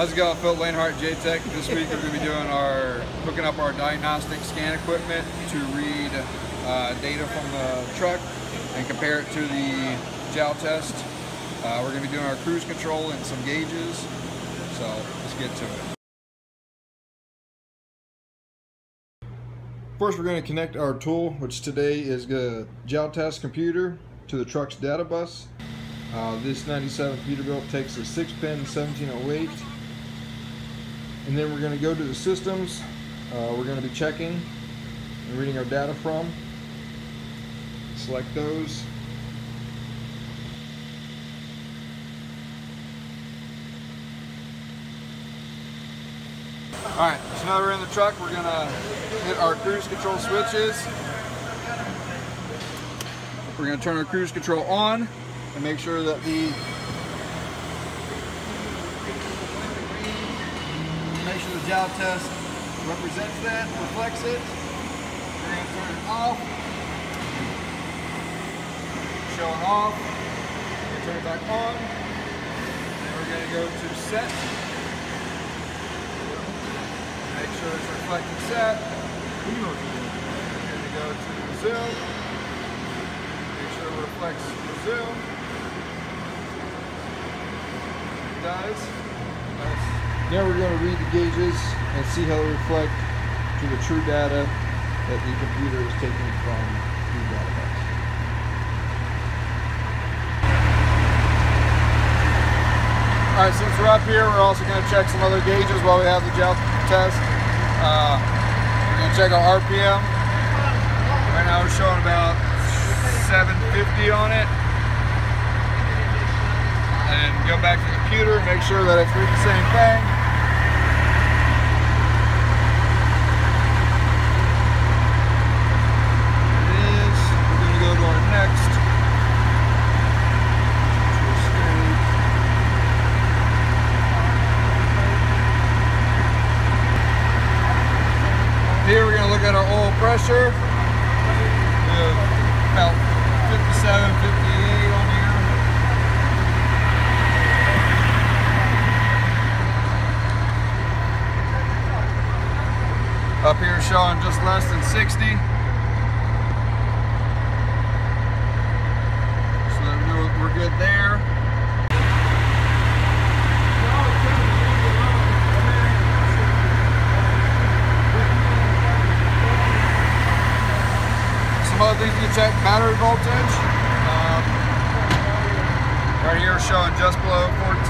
How's it going, Phil Lanehart, Jaltest? This week we're going to be doing hooking up our diagnostic scan equipment to read data from the truck and compare it to the Jaltest. We're going to be doing our cruise control and some gauges, so let's get to it. First, we're going to connect our tool, which today is the Jaltest computer, to the truck's data bus. This 97 Peterbilt takes a 6-pin 1708. And then we're going to go to the systems we're going to be checking and reading our data from. Select those. Alright, so now we're in the truck, we're going to hit our cruise control switches. We're going to turn our cruise control on and make sure that the Jaltest represents that, reflects it. We're going to turn it off. Showing off. We're going to turn it back on. And we're going to go to set. Make sure it's reflecting set. We're going to go to zoom. Make sure it reflects the zoom. It does. Now we're going to read the gauges and see how they reflect to the true data that the computer is taking from the database. Alright, since we're up here, we're also going to check some other gauges while we have the Jaltest. We're going to check our RPM. Right now we're showing about 750 on it. And go back to the computer and make sure that it's reading the same thing. Here we're going to look at our oil pressure. We have about 57, 58 on here. Up here showing just less than 60. So we're good there. Other things you can check: battery voltage. Right here showing just below 14.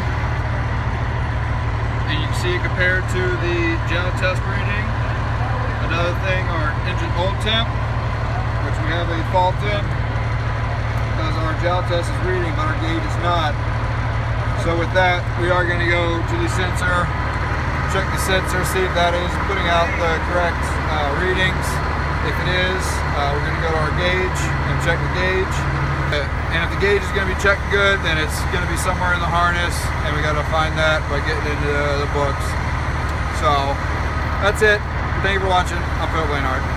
And you can see it compared to the Jaltest reading. Another thing, our engine oil temp, which we have a fault in, because our Jaltest is reading but our gauge is not. So with that, we are going to go to the sensor, check the sensor, see if that is putting out the correct readings. If it is, we're going to go to our gauge and check the gauge. And if the gauge is going to be checked good, then it's going to be somewhere in the harness, and we got to find that by getting into the books. So that's it. Thank you for watching. I'm Phil Lanehart.